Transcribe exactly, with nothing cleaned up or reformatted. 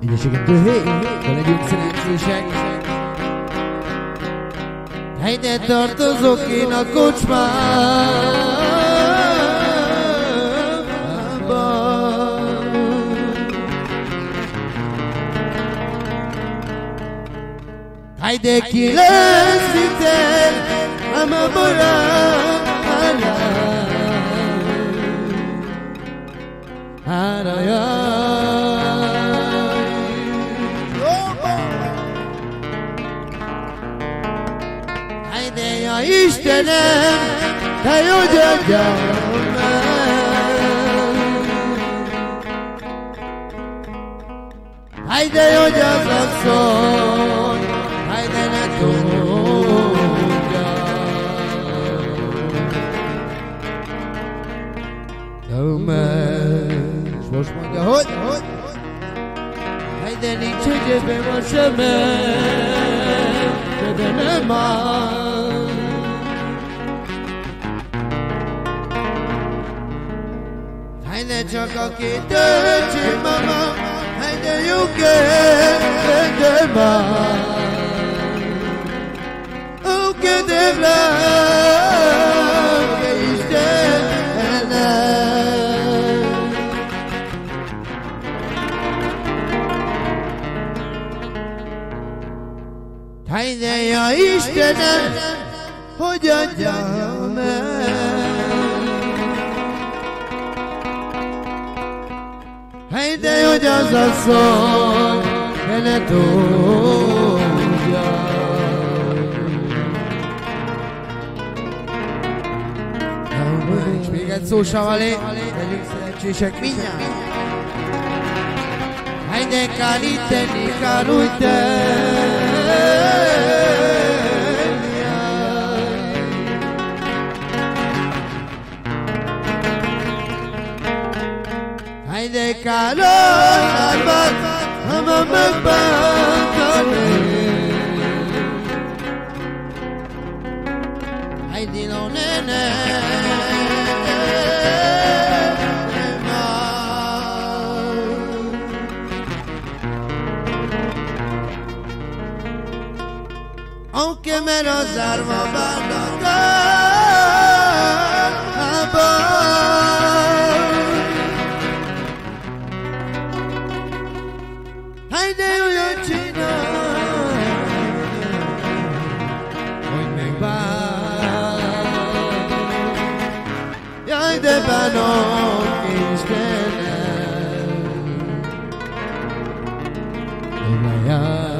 Egyeségettől hé, de legyünk szerencsések. Helyne tartozok én a kocsmába. Haydi kilesitel ama bırak hala araya. Haydi ya istenem kayacağım. Haydi ocağım son. Haydi ne tudja. És most mondja, hogy? Haydi nincs egyébben a semem, de nem áll. Haydi csak a két öcsém, mama, haydi jó kell, de már. Devlet que istenem. Haydi ya istenem, hogy adjam el. Haydi, hogy az asszony, de ne tudja. És még egy szó savalé, legyünk szerencsések mindjárt. Haydi kaliteni karujten. Haydi kalorlarbat, ama megbántani. Haydi lo nene. Aunque me los arma bandada haydi olyan csinálj, hogy megbánj. Jaj, de bánok, Istenem, hogy jár.